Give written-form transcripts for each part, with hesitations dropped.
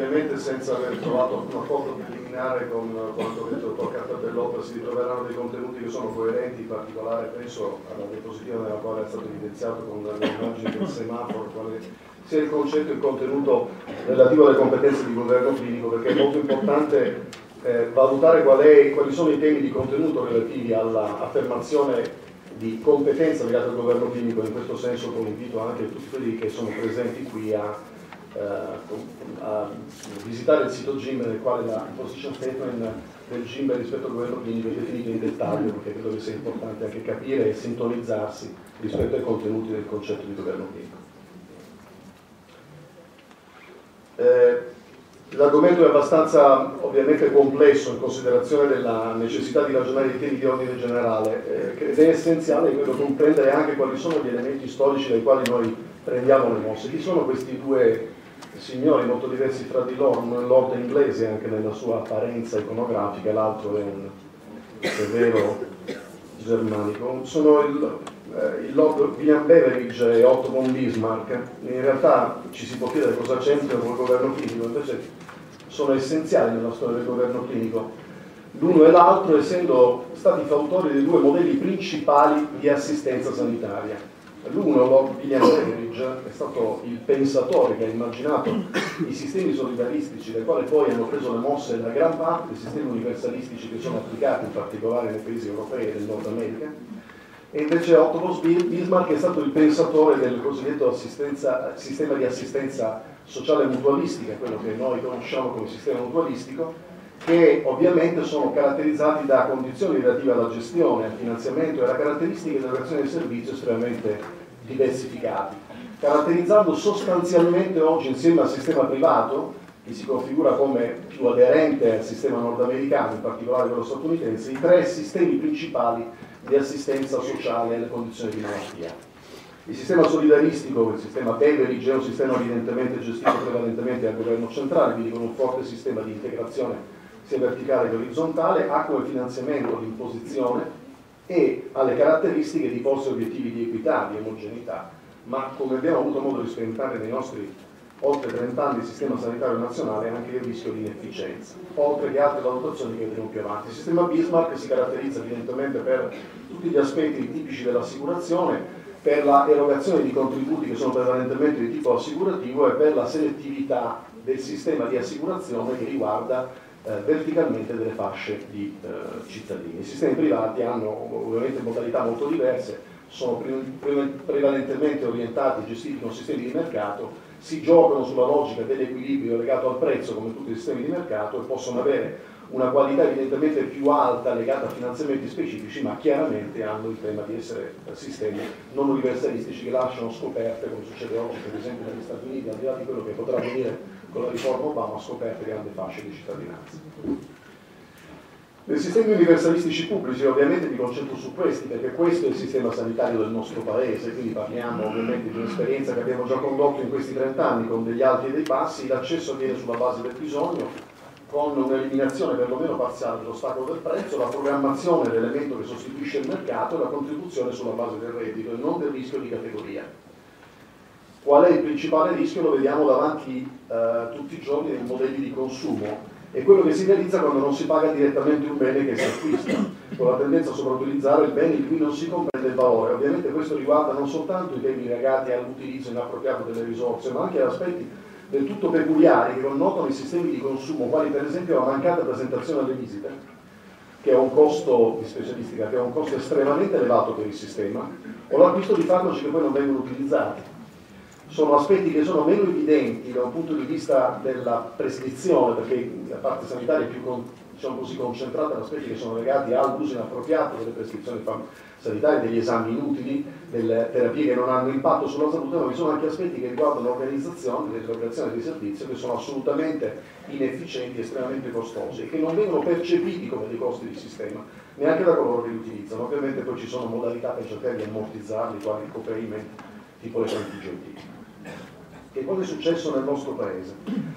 ovviamente senza aver trovato un accordo preliminare con quanto detto il dottor Cartabellotta, si ritroveranno dei contenuti che sono coerenti, in particolare penso alla diapositiva nella quale è stato evidenziato con l'immagine del semaforo, sia il concetto e il contenuto relativo alle competenze di governo clinico, perché è molto importante valutare quali sono i temi di contenuto relativi all'affermazione di competenza legata al governo clinico. In questo senso con invito anche tutti quelli che sono presenti qui a visitare il sito GIMBE, nel quale il position statement del GIMBE rispetto al governo clinico è definito in dettaglio, perché credo che sia importante anche capire e sintonizzarsi rispetto ai contenuti del concetto di governo clinico. L'argomento è abbastanza ovviamente complesso in considerazione della necessità di ragionare di temi di ordine generale, ed è essenziale credo comprendere anche quali sono gli elementi storici dai quali noi prendiamo le mosse. Chi sono questi due signori molto diversi fra di loro? Uno è lord inglese anche nella sua apparenza iconografica, l'altro è un severo germanico. Sono il lord William Beveridge e Otto von Bismarck. In realtà ci si può chiedere cosa c'entrano con il governo clinico, invece sono essenziali nella storia del governo clinico. L'uno e l'altro essendo stati fautori dei due modelli principali di assistenza sanitaria. L'uno, Lord William Beveridge, è stato il pensatore che ha immaginato i sistemi solidaristici, dai quali poi hanno preso le mosse la gran parte dei sistemi universalistici che sono applicati in particolare nei paesi europei e del Nord America. E invece Otto von Bismarck è stato il pensatore del cosiddetto sistema di assistenza sociale mutualistica, quello che noi conosciamo come sistema mutualistico, che ovviamente sono caratterizzati da condizioni relative alla gestione, al finanziamento e alla caratteristica dell'erogazione del servizio estremamente diversificati, caratterizzando sostanzialmente oggi insieme al sistema privato, che si configura come più aderente al sistema nordamericano, in particolare quello statunitense, i tre sistemi principali di assistenza sociale alle condizioni di malattia. Il sistema solidaristico, il sistema Beveridge, è un sistema evidentemente gestito prevalentemente dal governo centrale, quindi con un forte sistema di integrazione sia verticale che orizzontale, ha come finanziamento l'imposizione e ha le caratteristiche di porsi obiettivi di equità, di omogeneità, ma come abbiamo avuto modo di sperimentare nei nostri oltre 30 anni di sistema sanitario nazionale anche il rischio di inefficienza, oltre che altre valutazioni che vedremo più avanti. Il sistema Bismarck si caratterizza evidentemente per tutti gli aspetti tipici dell'assicurazione, per la erogazione di contributi che sono prevalentemente di tipo assicurativo e per la selettività del sistema di assicurazione che riguarda verticalmente delle fasce di cittadini. I sistemi privati hanno ovviamente modalità molto diverse, sono prevalentemente orientati e gestiti con sistemi di mercato, si giocano sulla logica dell'equilibrio legato al prezzo come tutti i sistemi di mercato e possono avere una qualità evidentemente più alta legata a finanziamenti specifici, ma chiaramente hanno il tema di essere sistemi non universalistici che lasciano scoperte, come succede oggi per esempio negli Stati Uniti, al di là di quello che potrà avvenire con la riforma Obama, scoperte grandi fasce di cittadinanza. Nei sistemi universalistici pubblici ovviamente mi concentro su questi, perché questo è il sistema sanitario del nostro paese, quindi parliamo ovviamente di un'esperienza che abbiamo già condotto in questi 30 anni con degli alti e dei bassi. L'accesso avviene sulla base del bisogno, con un'eliminazione perlomeno parziale dell'ostacolo del prezzo, la programmazione dell'elemento che sostituisce il mercato e la contribuzione sulla base del reddito e non del rischio di categoria. Qual è il principale rischio? Lo vediamo davanti tutti i giorni nei modelli di consumo. È quello che si realizza quando non si paga direttamente un bene che si acquista, con la tendenza a sopravvalutare il bene di cui non si comprende il valore. Ovviamente questo riguarda non soltanto i temi legati all'utilizzo inappropriato delle risorse, ma anche aspetti del tutto peculiari che connotano i sistemi di consumo, quali per esempio la mancata presentazione alle visite, che ha un costo di specialistica, che ha un costo estremamente elevato per il sistema, o l'acquisto di farmaci che poi non vengono utilizzati. Sono aspetti che sono meno evidenti da un punto di vista della prescrizione, perché la parte sanitaria è più diciamo così, concentrata in aspetti che sono legati all'uso inappropriato delle prescrizioni sanitarie, degli esami inutili, delle terapie che non hanno impatto sulla salute, ma vi sono anche aspetti che riguardano l'organizzazione dell'erogazione dei servizi che sono assolutamente inefficienti e estremamente costosi e che non vengono percepiti come dei costi di sistema neanche da coloro che li utilizzano. Ovviamente poi ci sono modalità per cercare di ammortizzarli, quali il co-payment, tipo le contingenti. Che cosa è successo nel nostro paese?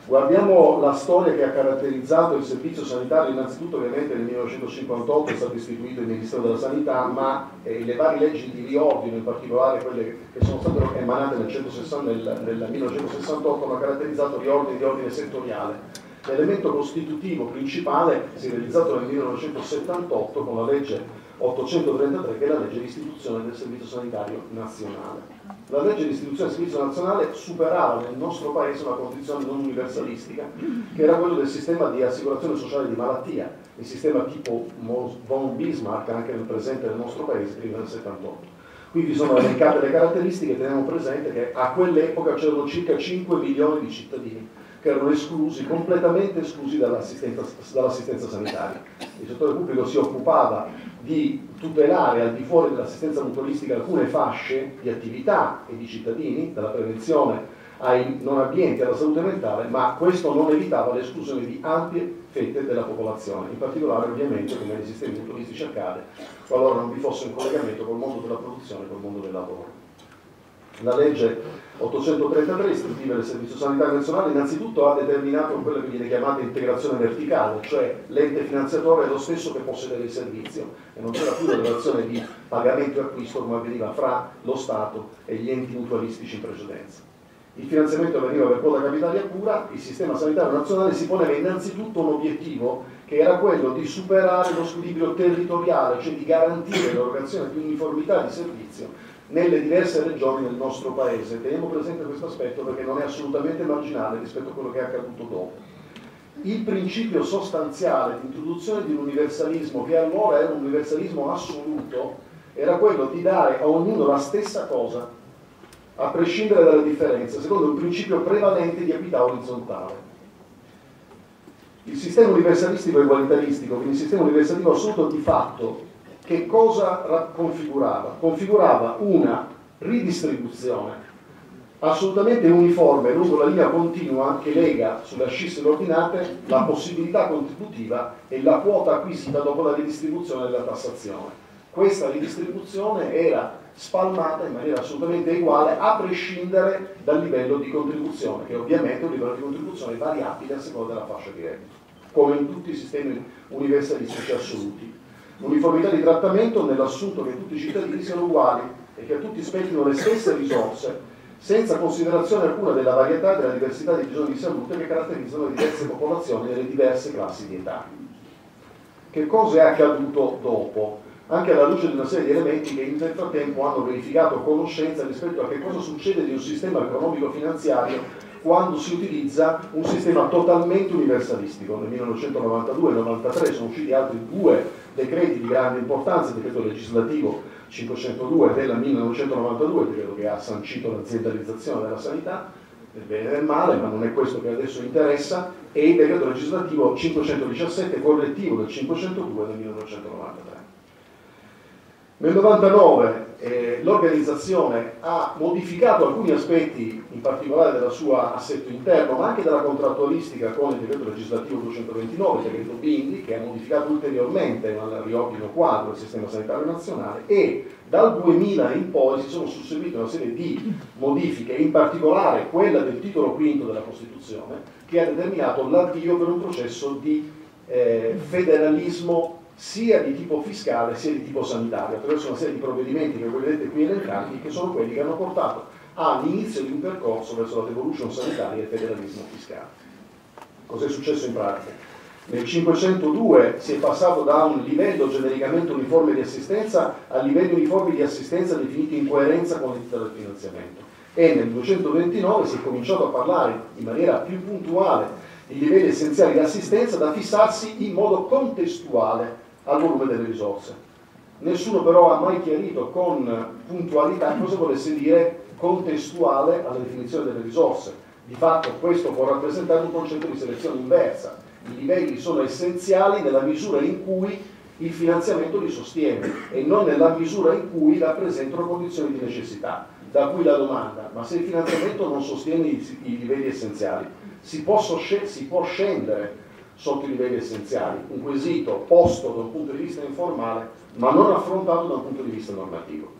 Guardiamo la storia che ha caratterizzato il servizio sanitario. Innanzitutto ovviamente nel 1958 è stato istituito il Ministero della Sanità, ma le varie leggi di riordino, in particolare quelle che sono state emanate nel 1968, hanno caratterizzato riordini di ordine settoriale. L'elemento costitutivo principale si è realizzato nel 1978 con la legge 833, che è la legge di istituzione del Servizio Sanitario Nazionale. La legge di istituzione del Servizio Nazionale superava nel nostro paese una condizione non universalistica, che era quello del sistema di assicurazione sociale di malattia, il sistema tipo von Bismarck, anche nel presente del nostro paese, prima del 78. Qui vi sono elencate le caratteristiche. Teniamo presente che a quell'epoca c'erano circa 5 milioni di cittadini che erano esclusi, completamente esclusi dall'assistenza sanitaria. Il settore pubblico si occupava di tutelare al di fuori dell'assistenza mutualistica alcune fasce di attività e di cittadini, dalla prevenzione ai non abbienti, alla salute mentale, ma questo non evitava l'esclusione di ampie fette della popolazione, in particolare ovviamente, come nei sistemi mutualistici accade, qualora non vi fosse un collegamento col mondo della produzione e col mondo del lavoro. La legge 833, istitutiva del Servizio Sanitario Nazionale, innanzitutto ha determinato quello che viene chiamata integrazione verticale, cioè l'ente finanziatore è lo stesso che possedeva il servizio e non c'era più la relazione di pagamento e acquisto come avveniva fra lo Stato e gli enti mutualistici in precedenza. Il finanziamento avveniva per quota capitalia pura. Il sistema sanitario nazionale si poneva innanzitutto un obiettivo che era quello di superare lo squilibrio territoriale, cioè di garantire l'erogazione di uniformità di servizio nelle diverse regioni del nostro paese. Teniamo presente questo aspetto perché non è assolutamente marginale rispetto a quello che è accaduto dopo. Il principio sostanziale di introduzione di un universalismo, che allora era un universalismo assoluto, era quello di dare a ognuno la stessa cosa, a prescindere dalle differenze, secondo un principio prevalente di equità orizzontale. Il sistema universalistico egualitaristico, quindi il sistema universalistico assoluto, di fatto che cosa configurava? Configurava una ridistribuzione assolutamente uniforme lungo la linea continua che lega sulle ascisse ordinate la possibilità contributiva e la quota acquisita dopo la ridistribuzione della tassazione. Questa ridistribuzione era spalmata in maniera assolutamente uguale a prescindere dal livello di contribuzione, che ovviamente è un livello di contribuzione variabile a seconda della fascia di reddito, come in tutti i sistemi universalistici assoluti. L'uniformità di trattamento nell'assunto che tutti i cittadini siano uguali e che a tutti spettino le stesse risorse, senza considerazione alcuna della varietà e della diversità dei bisogni di salute che caratterizzano le diverse popolazioni e le diverse classi di età. Che cosa è accaduto dopo? Anche alla luce di una serie di elementi che nel frattempo hanno verificato conoscenza rispetto a che cosa succede di un sistema economico-finanziario quando si utilizza un sistema totalmente universalistico. Nel 1992 e 1993 sono usciti altri due decreti di grande importanza, il decreto legislativo 502 del 1992, il decreto che ha sancito l'aziendalizzazione della sanità, del bene e del male, ma non è questo che adesso interessa, e il decreto legislativo 517 correttivo del 502 del 1993. Nel 1999 l'organizzazione ha modificato alcuni aspetti, in particolare della sua assetto interno, ma anche della contrattualistica con il decreto legislativo 229, il decreto Bindi, che ha modificato ulteriormente il riordino quadro del sistema sanitario nazionale, e dal 2000 in poi si sono susseguite una serie di modifiche, in particolare quella del titolo quinto della Costituzione, che ha determinato l'avvio per un processo di federalismo sia di tipo fiscale sia di tipo sanitario, attraverso una serie di provvedimenti che voi vedete qui elencati, che sono quelli che hanno portato all'inizio di un percorso verso la devolution sanitaria e il federalismo fiscale. Cos'è successo in pratica? Nel 502 si è passato da un livello genericamente uniforme di assistenza a livelli uniformi di assistenza definiti in coerenza con l'entità del finanziamento, e nel 229 si è cominciato a parlare in maniera più puntuale di livelli essenziali di assistenza da fissarsi in modo contestuale al volume delle risorse. Nessuno però ha mai chiarito con puntualità cosa volesse dire contestuale alla definizione delle risorse. Di fatto questo può rappresentare un concetto di selezione inversa. I livelli sono essenziali nella misura in cui il finanziamento li sostiene e non nella misura in cui rappresentano condizioni di necessità. Da cui la domanda: ma se il finanziamento non sostiene i livelli essenziali, si può scendere sotto i livelli essenziali? Un quesito posto da un punto di vista informale, ma non affrontato da un punto di vista normativo.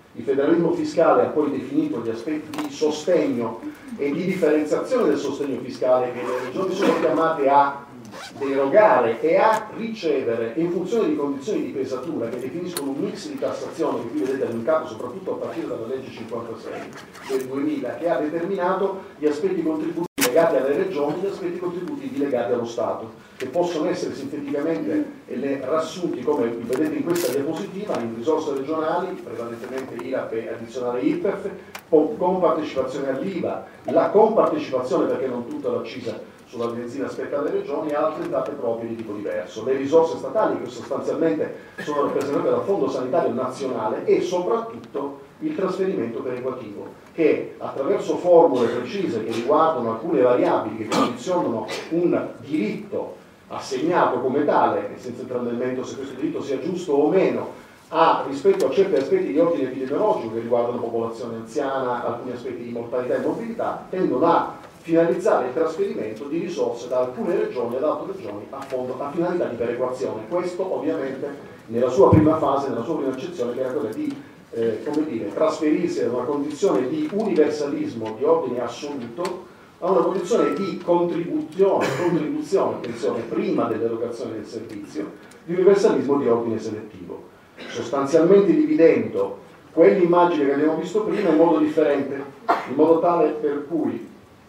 Il federalismo fiscale ha poi definito gli aspetti di sostegno e di differenziazione del sostegno fiscale che le regioni sono chiamate a derogare e a ricevere in funzione di condizioni di pesatura che definiscono un mix di tassazione che qui vedete elencato soprattutto a partire dalla legge 56 del 2000, che ha determinato gli aspetti contributivi legati alle regioni e gli aspetti contributivi legati allo Stato, che possono essere sinteticamente riassunti, come vedete in questa diapositiva, in risorse regionali, prevalentemente IRAP e addizionale IRPEF, con partecipazione all'IVA, la compartecipazione, perché non tutta l'accisa sulla benzina spetta alle regioni, e altre entrate proprie di tipo diverso. Le risorse statali, che sostanzialmente sono rappresentate dal Fondo Sanitario Nazionale, e soprattutto il trasferimento perequativo, che attraverso formule precise che riguardano alcune variabili che condizionano un diritto assegnato come tale, e senza entrare nel merito se questo diritto sia giusto o meno, rispetto a certi aspetti di ordine epidemiologico che riguardano popolazione anziana, alcuni aspetti di mortalità e mobilità, tendono a finalizzare il trasferimento di risorse da alcune regioni ad altre regioni a finalità di perequazione. Questo ovviamente nella sua prima fase, nella sua prima accezione, che era quella di trasferirsi da una condizione di universalismo di ordine assoluto a una condizione di contribuzione, attenzione, prima dell'erogazione del servizio, di universalismo di ordine selettivo, sostanzialmente dividendo quell'immagine che abbiamo visto prima in modo differente, in modo tale per cui,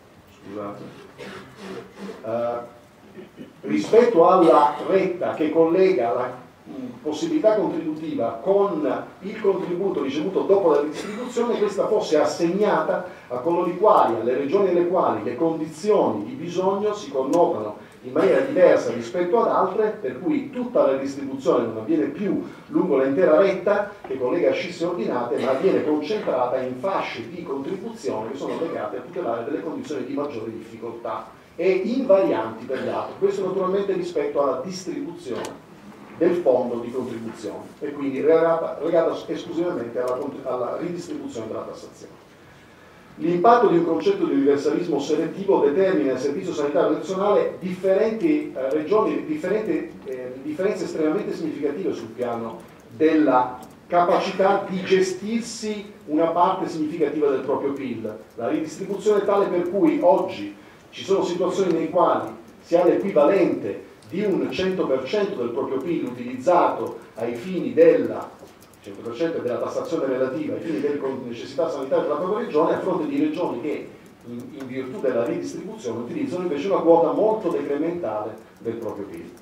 rispetto alla retta che collega la possibilità contributiva con il contributo ricevuto dopo la ridistribuzione, questa fosse assegnata a coloro i quali, alle regioni alle quali le condizioni di bisogno si connotano in maniera diversa rispetto ad altre, per cui tutta la distribuzione non avviene più lungo l'intera retta che collega scisse ordinate, ma avviene concentrata in fasce di contribuzione che sono legate a tutelare delle condizioni di maggiore difficoltà e invarianti per gli altri. Questo naturalmente rispetto alla distribuzione del fondo di contribuzione e quindi legata esclusivamente alla ridistribuzione della tassazione. L'impatto di un concetto di universalismo selettivo determina nel Servizio Sanitario Nazionale differenti regioni, differenze estremamente significative sul piano della capacità di gestirsi una parte significativa del proprio PIL. La ridistribuzione è tale per cui oggi ci sono situazioni nei quali si ha l'equivalente di un 100% del proprio PIL utilizzato ai fini della 100% della tassazione relativa ai fini delle necessità sanitarie della propria regione, a fronte di regioni che in virtù della ridistribuzione utilizzano invece una quota molto decrementale del proprio PIL.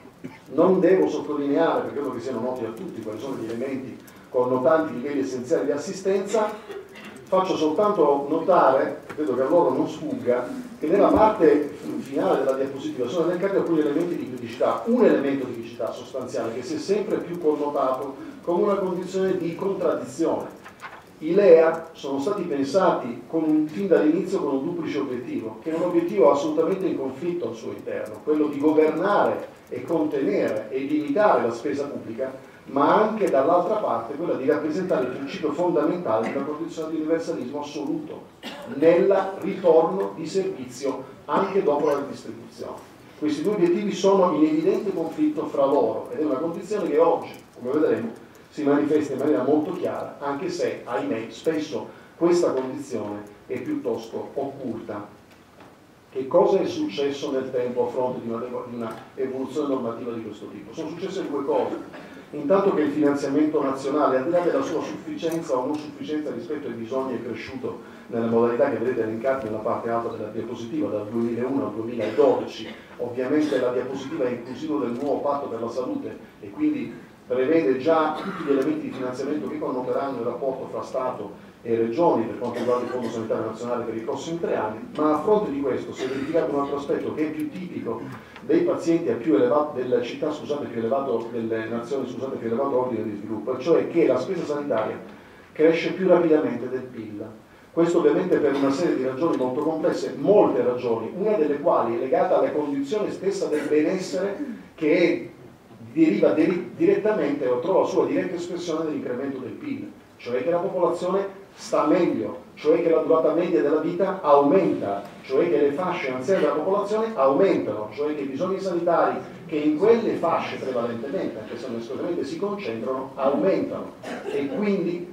Non devo sottolineare, perché credo che siano noti a tutti, quali sono gli elementi connotanti i livelli essenziali di assistenza. Faccio soltanto notare, credo che a loro non sfugga, che nella parte finale della diapositiva sono elencati alcuni elementi di criticità. Un elemento di criticità sostanziale che si è sempre più connotato come una condizione di contraddizione. I LEA sono stati pensati fin dall'inizio con un duplice obiettivo, che è un obiettivo assolutamente in conflitto al suo interno, quello di governare e contenere e limitare la spesa pubblica, ma anche dall'altra parte quella di rappresentare il principio fondamentale di una condizione di universalismo assoluto nel ritorno di servizio anche dopo la ridistribuzione. Questi due obiettivi sono in evidente conflitto fra loro ed è una condizione che oggi, come vedremo, si manifesta in maniera molto chiara, anche se, ahimè, spesso questa condizione è piuttosto occulta. Che cosa è successo nel tempo a fronte di una evoluzione normativa di questo tipo? Sono successe due cose. Intanto che il finanziamento nazionale, al di là della sua sufficienza o non sufficienza rispetto ai bisogni, è cresciuto nelle modalità che vedete elencate nella parte alta della diapositiva dal 2001 al 2012. Ovviamente la diapositiva è inclusiva del nuovo patto per la salute e quindi prevede già tutti gli elementi di finanziamento che connoteranno il rapporto fra Stato e regioni per quanto riguarda il Fondo Sanitario Nazionale per i prossimi 3 anni, ma a fronte di questo si è verificato un altro aspetto che è più tipico dei pazienti a più elevato, delle città più elevato, delle nazioni più elevato ordine di sviluppo, cioè che la spesa sanitaria cresce più rapidamente del PIL. Questo ovviamente per una serie di ragioni molto complesse, molte ragioni, una delle quali è legata alla condizione stessa del benessere che deriva direttamente o trova sua diretta espressione dell'incremento del PIL, cioè che la popolazione sta meglio, cioè che la durata media della vita aumenta, cioè che le fasce anziane della popolazione aumentano, cioè che i bisogni sanitari che in quelle fasce prevalentemente, anche se non esclusivamente si concentrano, aumentano e quindi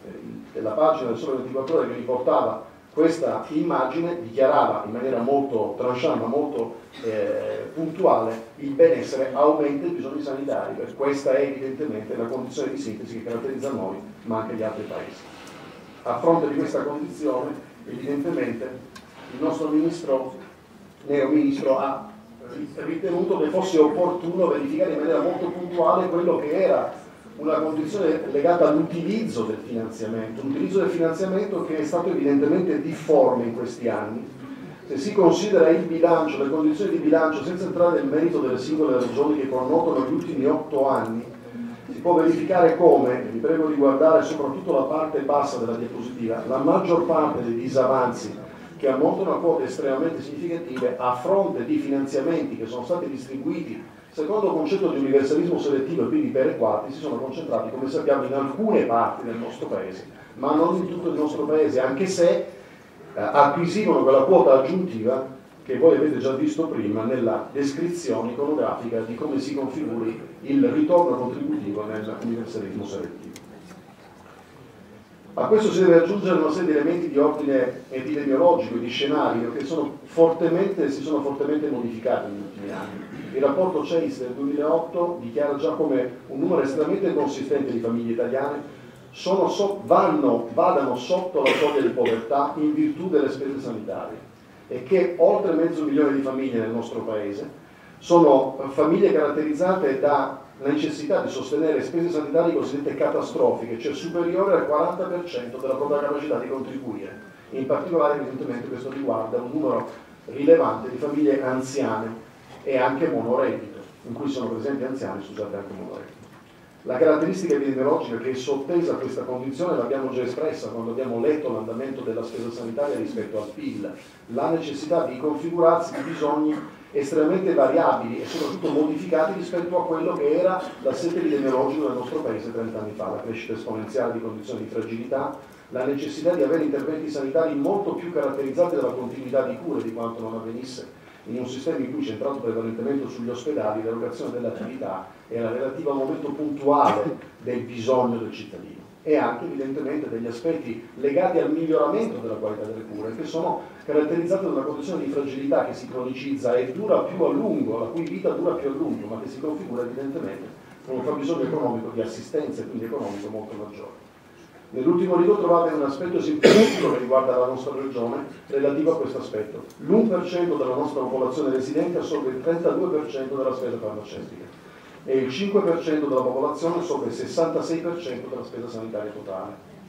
della pagina del Sole 24 Ore che riportava questa immagine, dichiarava in maniera molto tranchant, ma molto puntuale: il benessere aumenta i bisogni sanitari, perché questa è evidentemente la condizione di sintesi che caratterizza noi, ma anche gli altri paesi. A fronte di questa condizione, evidentemente, il nostro neo ministro ha ritenuto che fosse opportuno verificare in maniera molto puntuale quello che era una condizione legata all'utilizzo del finanziamento, un utilizzo del finanziamento che è stato evidentemente difforme in questi anni. Se si considera il bilancio, le condizioni di bilancio, senza entrare nel merito delle singole regioni che connotano gli ultimi 8 anni, si può verificare come, vi prego di guardare soprattutto la parte bassa della diapositiva, la maggior parte dei disavanzi, che ammontano a quote estremamente significative, a fronte di finanziamenti che sono stati distribuiti secondo il concetto di universalismo selettivo e quindi perequati, si sono concentrati, come sappiamo, in alcune parti del nostro paese, ma non in tutto il nostro paese, anche se acquisivano quella quota aggiuntiva che voi avete già visto prima nella descrizione iconografica di come si configuri il ritorno contributivo nell'universalismo selettivo. A questo si deve aggiungere una serie di elementi di ordine epidemiologico e di scenario che si sono fortemente modificati negli ultimi anni. Il rapporto CEIS del 2008 dichiara già come un numero estremamente consistente di famiglie italiane vadano sotto la soglia di povertà in virtù delle spese sanitarie, e che oltre 500.000 di famiglie nel nostro paese sono famiglie caratterizzate da necessità di sostenere spese sanitarie cosiddette catastrofiche, cioè superiore al 40% della propria capacità di contribuire. In particolare, evidentemente, questo riguarda un numero rilevante di famiglie anziane e anche monoreddito, in cui sono presenti anziani, scusate, anche monoreddito. La caratteristica epidemiologica che è sottesa a questa condizione l'abbiamo già espressa quando abbiamo letto l'andamento della spesa sanitaria rispetto al PIL, la necessità di configurarsi di bisogni estremamente variabili e soprattutto modificati rispetto a quello che era l'assetto epidemiologico del nostro paese 30 anni fa, la crescita esponenziale di condizioni di fragilità, la necessità di avere interventi sanitari molto più caratterizzati dalla continuità di cure di quanto non avvenisse in un sistema in cui centrato prevalentemente sugli ospedali, l'erogazione dell'attività era relativa al momento puntuale del bisogno del cittadino, e anche evidentemente degli aspetti legati al miglioramento della qualità delle cure, che sono caratterizzati da una condizione di fragilità che si cronicizza e dura più a lungo, la cui vita dura più a lungo, ma che si configura evidentemente con un fabbisogno economico di assistenza e quindi economico molto maggiore. Nell'ultimo rigo trovate un aspetto significativo che riguarda la nostra regione relativo a questo aspetto. L'1% della nostra popolazione residente assorbe il 32% della spesa farmaceutica e il 5% della popolazione assorbe il 66% della spesa sanitaria totale.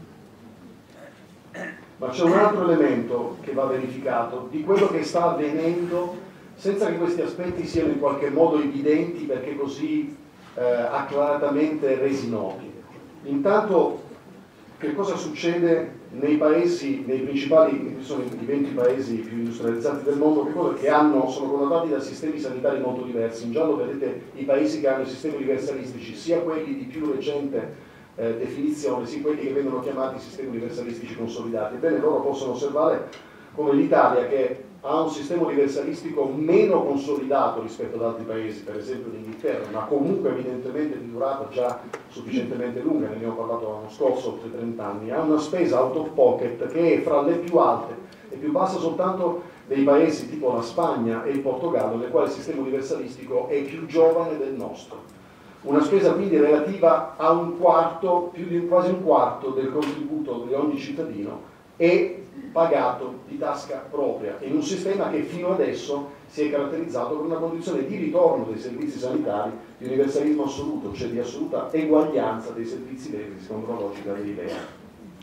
Ma c'è un altro elemento che va verificato di quello che sta avvenendo senza che questi aspetti siano in qualche modo evidenti perché così acclaratamente resi noti. Intanto, che cosa succede nei paesi, nei principali, che sono i 20 paesi più industrializzati del mondo, sono connotati da sistemi sanitari molto diversi. In giallo vedete i paesi che hanno i sistemi universalistici, sia quelli di più recente definizione, sia quelli che vengono chiamati sistemi universalistici consolidati. Ebbene, loro possono osservare come l'Italia, che ha un sistema universalistico meno consolidato rispetto ad altri paesi, per esempio l'Inghilterra, ma comunque evidentemente di durata già sufficientemente lunga, ne abbiamo parlato l'anno scorso, oltre 30 anni, ha una spesa out of pocket che è fra le più alte e più bassa soltanto dei paesi tipo la Spagna e il Portogallo, nel quale il sistema universalistico è più giovane del nostro. Una spesa quindi relativa a un quarto, quasi un quarto del contributo di ogni cittadino è pagato di tasca propria, in un sistema che fino adesso si è caratterizzato per una condizione di ritorno dei servizi sanitari di universalismo assoluto, cioè di assoluta eguaglianza dei servizi veri secondo la logica dell'idea.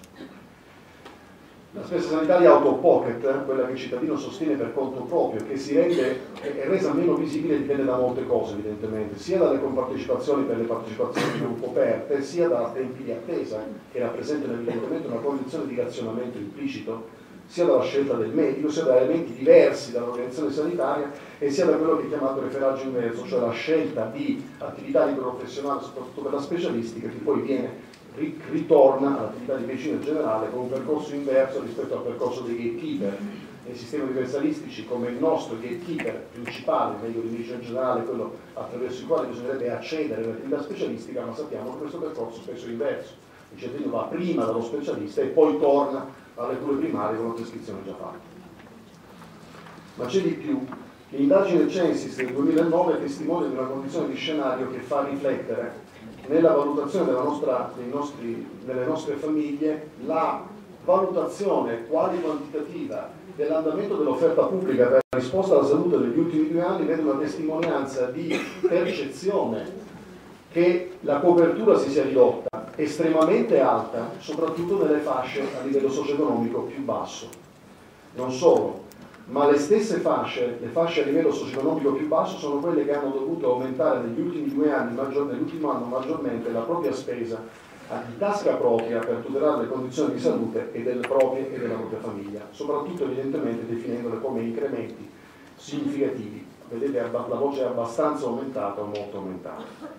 La spesa sanitaria out of pocket, quella che il cittadino sostiene per conto proprio, che è resa meno visibile, dipende da molte cose evidentemente, sia dalle compartecipazioni per le partecipazioni non coperte, sia da tempi di attesa, che rappresentano evidentemente una condizione di razionamento implicito, sia dalla scelta del medico, sia da elementi diversi dall'organizzazione sanitaria e sia da quello che è chiamato referaggio inverso, cioè la scelta di attività libero-professionale, soprattutto per la specialistica, che poi ritorna all'attività di medicina generale con un percorso inverso rispetto al percorso dei gatekeeper. Nei sistemi universalistici, come il nostro, il gatekeeper principale, il medico di medicina generale, quello attraverso il quale bisognerebbe accedere all'attività specialistica, ma sappiamo che questo percorso spesso è inverso. Il cittadino va prima dallo specialista e poi torna alle cure primarie con la prescrizione già fatta. Ma c'è di più. L'indagine Censis del 2009 testimonia di una condizione di scenario che fa riflettere nella valutazione delle nostre famiglie la valutazione quali-quantitativa dell'andamento dell'offerta pubblica per la risposta alla salute degli ultimi 2 anni vede una testimonianza di percezione che la copertura si sia ridotta estremamente alta, soprattutto nelle fasce a livello socio-economico più basso. Non solo, ma le stesse fasce, le fasce a livello socio-economico più basso, sono quelle che hanno dovuto aumentare negli ultimi 2 anni, nell'ultimo anno maggiormente, la propria spesa di tasca propria per tutelare le condizioni di salute e delle proprie e della propria famiglia, soprattutto evidentemente definendole come incrementi significativi. Vedete, la voce è abbastanza aumentata o molto aumentata.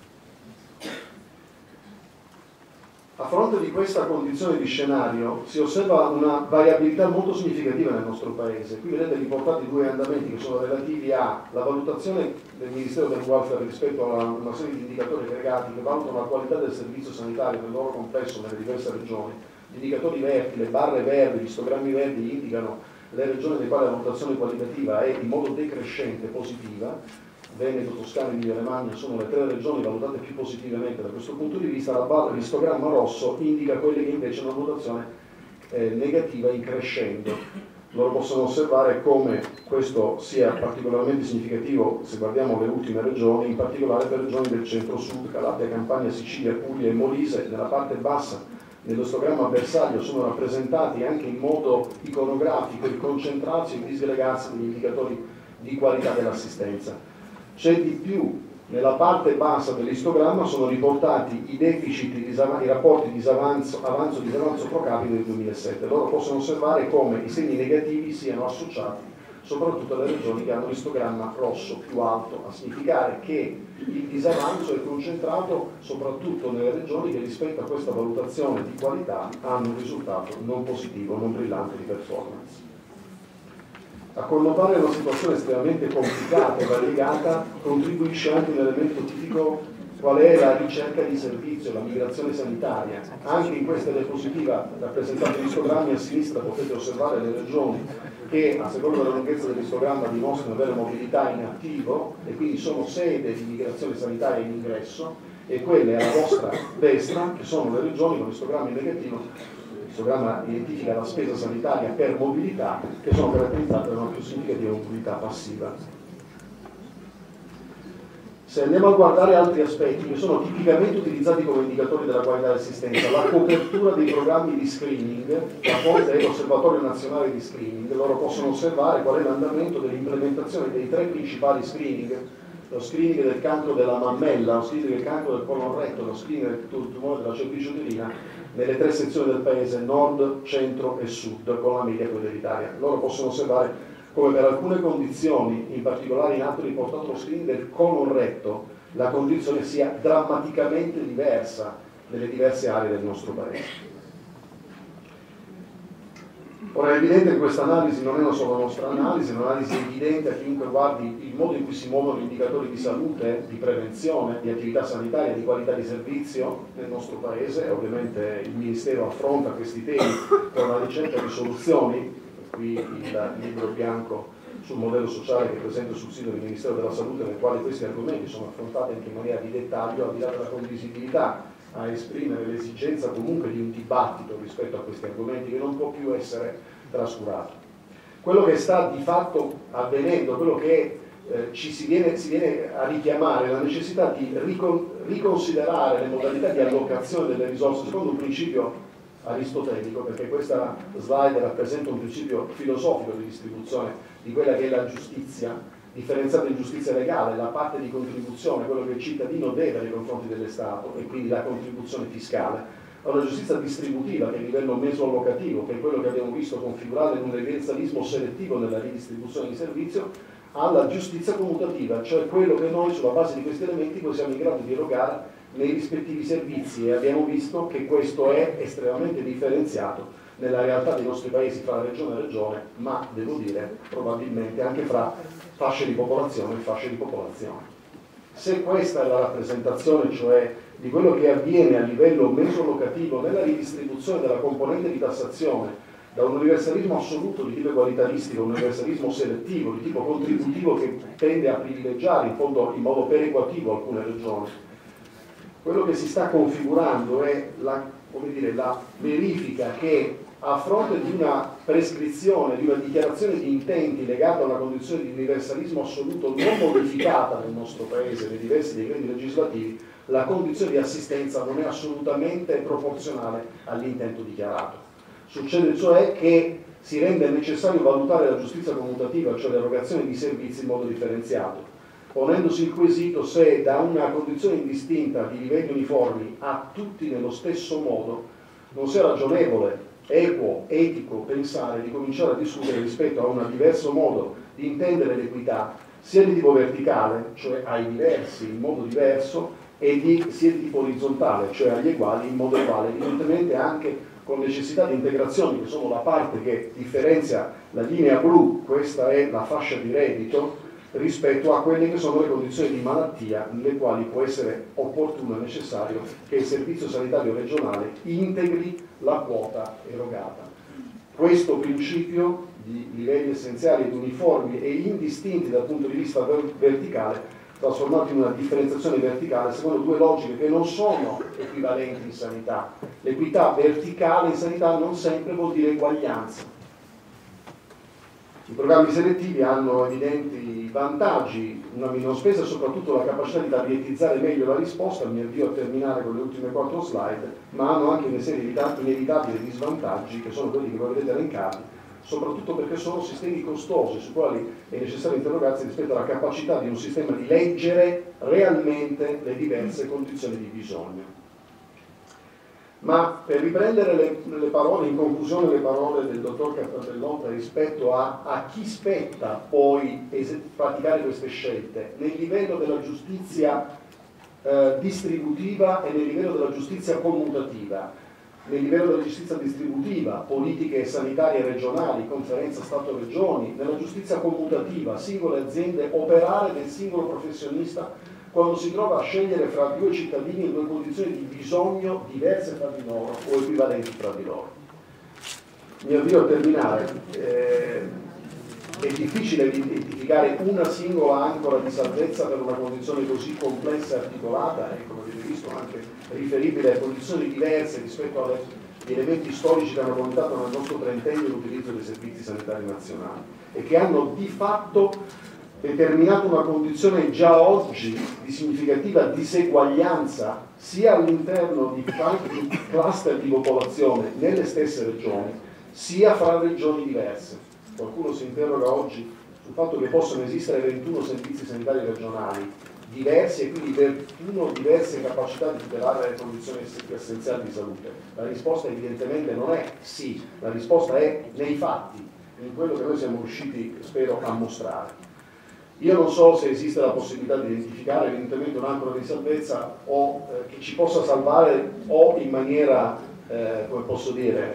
A fronte di questa condizione di scenario si osserva una variabilità molto significativa nel nostro Paese. Qui vedete riportati 2 andamenti che sono relativi alla valutazione del Ministero del Welfare rispetto a una serie di indicatori aggregati che valutano la qualità del servizio sanitario nel loro complesso nelle diverse regioni. Gli indicatori verdi, le barre verdi, gli istogrammi verdi indicano le regioni nelle quali la valutazione qualitativa è in modo decrescente positiva. Veneto, Toscana e Emilia-Romagna sono le 3 regioni valutate più positivamente da questo punto di vista. L'istogramma rosso indica quelle che invece hanno una valutazione negativa in crescendo. Loro possono osservare come questo sia particolarmente significativo se guardiamo le ultime regioni, in particolare per regioni del centro-sud, Calabria, Campania, Sicilia, Puglia e Molise. Nella parte bassa nello istogramma a bersaglio sono rappresentati anche in modo iconografico il concentrarsi e il disgregarsi degli indicatori di qualità dell'assistenza. C'è di più, nella parte bassa dell'istogramma sono riportati i deficit, i rapporti avanzo-disavanzo pro capite del 2007. Loro possono osservare come i segni negativi siano associati soprattutto alle regioni che hanno l'istogramma rosso più alto, a significare che il disavanzo è concentrato soprattutto nelle regioni che rispetto a questa valutazione di qualità hanno un risultato non positivo, non brillante di performance. A connotare una situazione estremamente complicata e variegata contribuisce anche un elemento tipico qual è la ricerca di servizio, la migrazione sanitaria. Anche in questa diapositiva rappresentata in istogrammi a sinistra potete osservare le regioni che a seconda della lunghezza dell'istogramma dimostrano avere mobilità in attivo e quindi sono sede di migrazione sanitaria in ingresso, e quelle alla vostra destra che sono le regioni con istogramma in negativo. Il programma identifica la spesa sanitaria per mobilità, che sono caratterizzate da una più significativa mobilità passiva. Se andiamo a guardare altri aspetti che sono tipicamente utilizzati come indicatori della qualità dell'assistenza, la copertura dei programmi di screening, la fonte è l'Osservatorio Nazionale di Screening. Loro possono osservare qual è l'andamento dell'implementazione dei 3 principali screening: lo screening del cancro della mammella, lo screening del cancro del colon retto, lo screening del tumore della cervice uterina, nelle 3 sezioni del paese, nord, centro e sud, con la media quella dell'Italia. Loro possono osservare come per alcune condizioni, in particolare in atto riportato lo screening del colon retto, la condizione sia drammaticamente diversa nelle diverse aree del nostro paese. Ora è evidente che questa analisi non è una sola nostra analisi, è un'analisi evidente a chiunque guardi il modo in cui si muovono gli indicatori di salute, di prevenzione, di attività sanitaria, di qualità di servizio nel nostro paese. Ovviamente il Ministero affronta questi temi con la ricerca di soluzioni. Qui il libro bianco sul modello sociale che è presente sul sito del Ministero della Salute, nel quale questi argomenti sono affrontati anche in maniera di dettaglio, al di là della condivisibilità, a esprimere l'esigenza comunque di un dibattito rispetto a questi argomenti che non può più essere trascurato. Quello che sta di fatto avvenendo, quello che si viene a richiamare, è la necessità di riconsiderare le modalità di allocazione delle risorse secondo un principio aristotelico, perché questa slide rappresenta un principio filosofico di distribuzione di quella che è la giustizia, differenziata in giustizia legale, la parte di contribuzione, quello che il cittadino deve nei confronti dello Stato e quindi la contribuzione fiscale, a una giustizia distributiva che è a livello meso-allocativo, che è quello che abbiamo visto configurato in un universalismo selettivo nella ridistribuzione di servizio, alla giustizia commutativa, cioè quello che noi sulla base di questi elementi poi siamo in grado di erogare nei rispettivi servizi, e abbiamo visto che questo è estremamente differenziato nella realtà dei nostri paesi fra regione e regione, ma devo dire probabilmente anche fra fasce di popolazione e fasce di popolazione. Se questa è la rappresentazione, cioè di quello che avviene a livello mesolocativo nella ridistribuzione della componente di tassazione da un universalismo assoluto di tipo egualitaristico a un universalismo selettivo di tipo contributivo che tende a privilegiare in fondo in modo perequativo alcune regioni, quello che si sta configurando è la verifica che a fronte di una prescrizione, di una dichiarazione di intenti legata a una condizione di universalismo assoluto non modificata nel nostro Paese nei diversi decreti legislativi, la condizione di assistenza non è assolutamente proporzionale all'intento dichiarato. Succede cioè che si rende necessario valutare la giustizia commutativa, cioè l'erogazione di servizi in modo differenziato, ponendosi il quesito se da una condizione indistinta di livelli uniformi a tutti nello stesso modo non sia ragionevole, equo, etico pensare di cominciare a discutere rispetto a un diverso modo di intendere l'equità, sia di tipo verticale, cioè ai diversi in modo diverso, e sia di tipo orizzontale, cioè agli uguali in modo uguale, evidentemente anche con necessità di integrazioni che sono la parte che differenzia la linea blu, questa è la fascia di reddito, rispetto a quelle che sono le condizioni di malattia nelle quali può essere opportuno e necessario che il servizio sanitario regionale integri la quota erogata. Questo principio di livelli essenziali ed uniformi e indistinti dal punto di vista verticale trasformato in una differenziazione verticale secondo due logiche che non sono equivalenti in sanità. L'equità verticale in sanità non sempre vuol dire eguaglianza. I programmi selettivi hanno evidenti vantaggi, una minor spesa e soprattutto la capacità di targetizzare meglio la risposta, mi avvio a terminare con le ultime 4 slide, ma hanno anche una serie di inevitabili di svantaggi che sono quelli che voi vedete elencati, soprattutto perché sono sistemi costosi su quali è necessario interrogarsi rispetto alla capacità di un sistema di leggere realmente le diverse condizioni di bisogno. Ma per riprendere le parole, in conclusione le parole del dottor Cartabellotta rispetto a chi spetta poi praticare queste scelte, nel livello della giustizia distributiva e nel livello della giustizia commutativa. Nel livello della giustizia distributiva, politiche sanitarie regionali, conferenza Stato-Regioni, nella giustizia commutativa, singole aziende, operare del singolo professionista quando si trova a scegliere fra due cittadini in due condizioni di bisogno diverse fra di loro o equivalenti fra di loro. Mi avvio a terminare. È difficile identificare una singola ancora di salvezza per una condizione così complessa e articolata e, come avete visto, anche riferibile a condizioni diverse rispetto agli elementi storici che hanno contato nel nostro trentennio l'utilizzo dei servizi sanitari nazionali e che hanno di fatto determinato una condizione già oggi di significativa diseguaglianza sia all'interno di cluster di popolazione nelle stesse regioni, sia fra regioni diverse. Qualcuno si interroga oggi sul fatto che possono esistere 21 servizi sanitari regionali diversi e quindi 21 diverse capacità di tutelare le condizioni essenziali di salute. La risposta evidentemente non è sì, la risposta è nei fatti, in quello che noi siamo riusciti, spero, a mostrare. Io non so se esiste la possibilità di identificare evidentemente un'ancora di salvezza o che ci possa salvare o in maniera, come posso dire,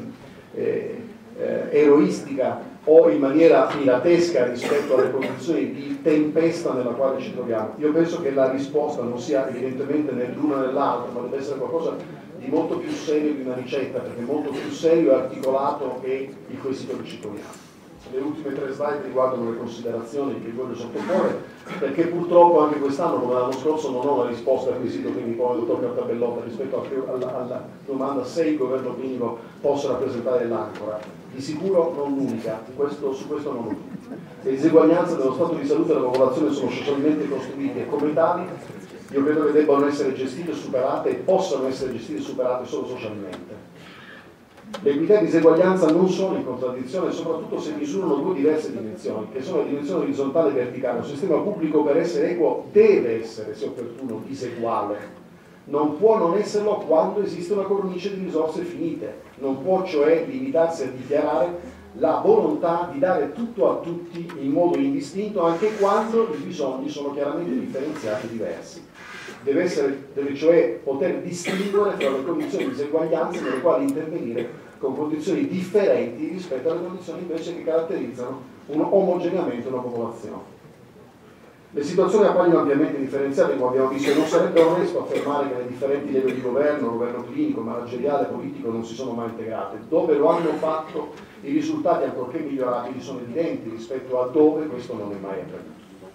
eroistica o in maniera piratesca rispetto alle condizioni di tempesta nella quale ci troviamo. Io penso che la risposta non sia evidentemente né l'una né l'altra, ma deve essere qualcosa di molto più serio di una ricetta, perché molto più serio e articolato è il quesito che ci poniamo. Le ultime 3 slide riguardano le considerazioni che voglio sottoporre, perché purtroppo anche quest'anno, come l'anno scorso, non ho la risposta al quesito che mi pone il dottor Cartabellotta rispetto alla domanda se il governo clinico possa rappresentare l'ancora. Di sicuro non l'unica, su questo non ho dubbi. Le diseguaglianze dello stato di salute della popolazione sono socialmente costruite e come tali io credo che debbano essere gestite e superate e possano essere gestite e superate solo socialmente. L'equità e diseguaglianza non sono in contraddizione, soprattutto se misurano 2 diverse dimensioni, che sono la dimensione orizzontale e verticale. Un sistema pubblico per essere equo deve essere, se opportuno, diseguale. Non può non esserlo quando esiste una cornice di risorse finite. Non può cioè limitarsi a dichiarare la volontà di dare tutto a tutti in modo indistinto, anche quando i bisogni sono chiaramente differenziati e diversi. Deve cioè poter distinguere tra le condizioni di diseguaglianza nelle quali intervenire con condizioni differenti rispetto alle condizioni invece che caratterizzano omogeneamente una popolazione. Le situazioni appaiono ampiamente differenziate, come abbiamo visto, e non sarebbe onesto affermare che nei differenti livelli di governo clinico, manageriale, politico, non si sono mai integrate. Dove lo hanno fatto, i risultati, ancorché migliorabili, sono evidenti rispetto a dove questo non è mai avvenuto.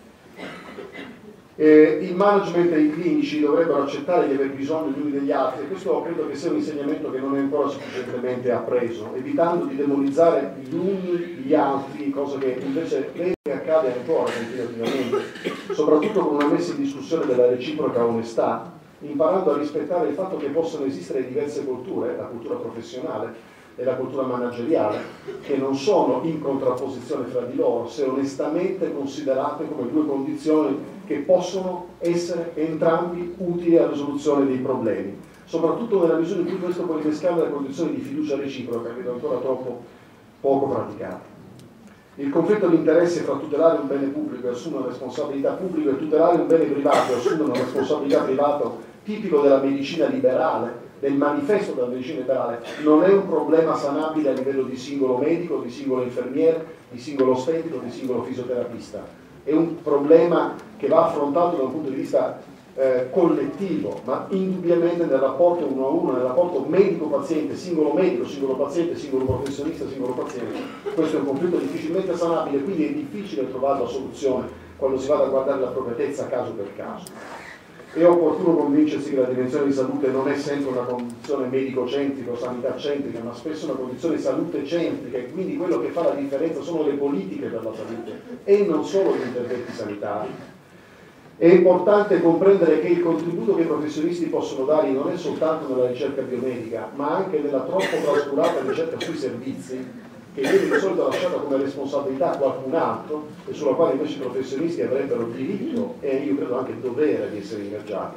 Il management e i clinici dovrebbero accettare di aver bisogno gli uni degli altri, e questo credo che sia un insegnamento che non è ancora sufficientemente appreso, evitando di demonizzare gli uni gli altri, cosa che invece credo che accade ancora continuativamente, soprattutto con una messa in discussione della reciproca onestà, imparando a rispettare il fatto che possono esistere diverse culture, la cultura professionale e la cultura manageriale, che non sono in contrapposizione fra di loro, se onestamente considerate come due condizioni che possono essere entrambi utili alla risoluzione dei problemi, soprattutto nella misura in cui questo può innescare le condizioni di fiducia reciproca, che vedo ancora troppo poco praticate. Il conflitto di interessi fra tutelare un bene pubblico e assumere una responsabilità pubblica e tutelare un bene privato e assumere una responsabilità privata, tipico della medicina liberale, del manifesto della medicina liberale, non è un problema sanabile a livello di singolo medico, di singolo infermiere, di singolo ostetico, di singolo fisioterapista. È un problema che va affrontato da un punto di vista collettivo, ma indubbiamente nel rapporto uno a uno, nel rapporto medico-paziente, singolo paziente, singolo professionista, singolo paziente. Questo è un conflitto difficilmente sanabile, quindi è difficile trovare la soluzione quando si va a guardare l'appropriatezza caso per caso. È opportuno convincersi che la dimensione di salute non è sempre una condizione medico-centrica o sanità-centrica, ma spesso una condizione di salute centrica, e quindi quello che fa la differenza sono le politiche per la salute e non solo gli interventi sanitari. È importante comprendere che il contributo che i professionisti possono dare non è soltanto nella ricerca biomedica, ma anche nella troppo trascurata ricerca sui servizi, che viene di solito lasciata come responsabilità a qualcun altro e sulla quale invece i professionisti avrebbero diritto e io credo anche il dovere di essere ingaggiati.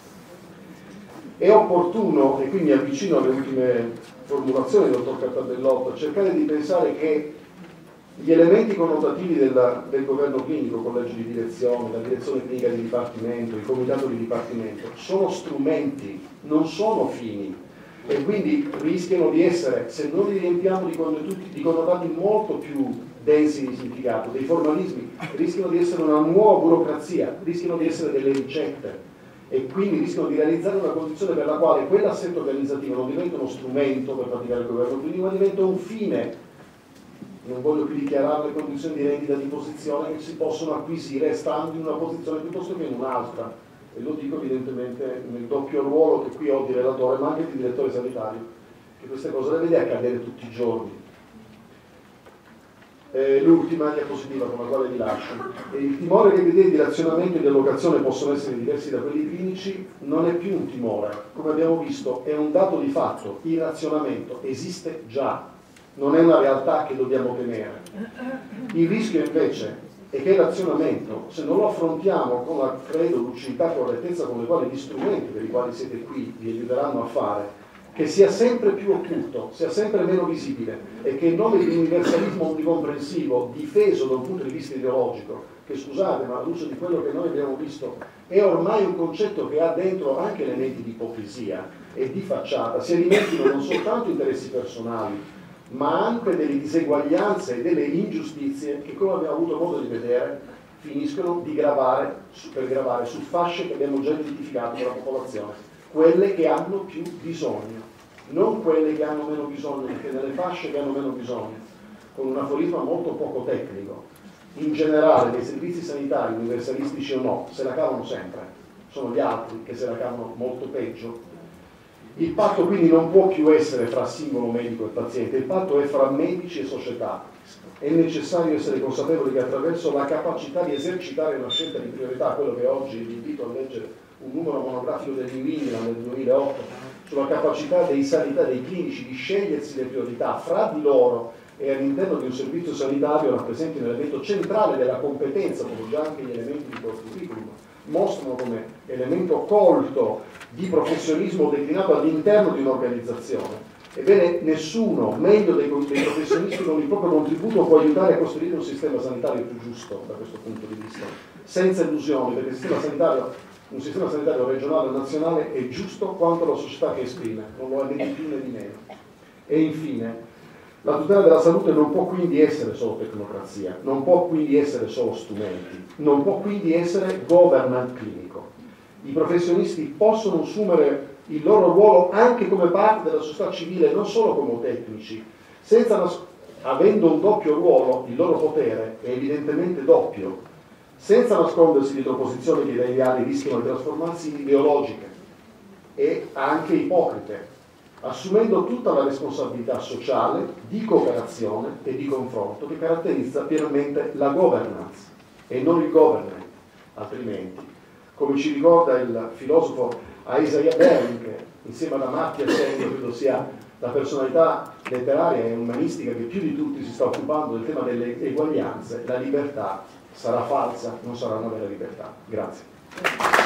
È opportuno, e qui mi avvicino alle ultime formulazioni del dottor Cartabellotto, cercare di pensare che gli elementi connotativi del governo clinico, collegio di direzione, la direzione clinica di dipartimento, il comitato di dipartimento, sono strumenti, non sono fini, e quindi rischiano di essere, se non li riempiamo di connotati molto più densi di significato, dei formalismi, rischiano di essere una nuova burocrazia, rischiano di essere delle ricette, e quindi rischiano di realizzare una condizione per la quale quell'assetto organizzativo non diventa uno strumento per praticare il governo clinico, ma diventa un fine. Non voglio più dichiarare le condizioni di rendita di posizione che si possono acquisire stando in una posizione piuttosto che in un'altra, e lo dico evidentemente nel doppio ruolo che qui ho di relatore ma anche di direttore sanitario, che queste cose le vede accadere tutti i giorni. L'ultima diapositiva con la quale vi lascio. Il timore che i criteri di razionamento e di allocazione possono essere diversi da quelli clinici non è più un timore, come abbiamo visto è un dato di fatto. Il razionamento esiste già, non è una realtà che dobbiamo temere. Il rischio invece è che il razionamento, se non lo affrontiamo con la credo, lucidità, correttezza con le quali gli strumenti per i quali siete qui vi aiuteranno a fare, che sia sempre più occulto, sia sempre meno visibile, e che in nome di un universalismo onnicomprensivo, difeso da un punto di vista ideologico, che scusate, ma alla luce di quello che noi abbiamo visto, è ormai un concetto che ha dentro anche elementi di ipocrisia e di facciata, si alimentino non soltanto interessi personali, ma anche delle diseguaglianze e delle ingiustizie che, come abbiamo avuto modo di vedere, finiscono per gravare su fasce che abbiamo già identificato nella popolazione, quelle che hanno più bisogno, non quelle che hanno meno bisogno, perché nelle fasce che hanno meno bisogno, con un aforisma molto poco tecnico, in generale dei servizi sanitari, universalistici o no, se la cavano sempre, sono gli altri che se la cavano molto peggio. Il patto quindi non può più essere fra singolo medico e paziente, il patto è fra medici e società. È necessario essere consapevoli che attraverso la capacità di esercitare una scelta di priorità, quello che oggi vi invito a leggere un numero monografico del New England nel 2008, sulla capacità dei sanitari, dei clinici di scegliersi le priorità fra di loro e all'interno di un servizio sanitario rappresenti un elemento centrale della competenza, come già anche gli elementi di curriculum mostrano come elemento colto di professionismo declinato all'interno di un'organizzazione. Ebbene, nessuno meglio dei professionisti con il proprio contributo può aiutare a costruire un sistema sanitario più giusto da questo punto di vista, senza illusioni, perché un sistema sanitario regionale o nazionale è giusto quanto la società che esprime, non lo è né di più né di meno. E infine, La tutela della salute non può quindi essere solo tecnocrazia, non può quindi essere solo strumenti, non può quindi essere governance clinico. I professionisti possono assumere il loro ruolo anche come parte della società civile, non solo come tecnici, avendo un doppio ruolo. Il loro potere è evidentemente doppio, senza nascondersi dietro posizioni che da ideali rischiano di trasformarsi in ideologiche e anche ipocrite, assumendo tutta la responsabilità sociale, di cooperazione e di confronto che caratterizza pienamente la governance e non il government. Altrimenti, come ci ricorda il filosofo Isaiah Berlin, che insieme ad Amartya Sen credo sia la personalità letteraria e umanistica che più di tutti si sta occupando del tema delle eguaglianze, la libertà sarà falsa, non sarà una vera libertà. Grazie.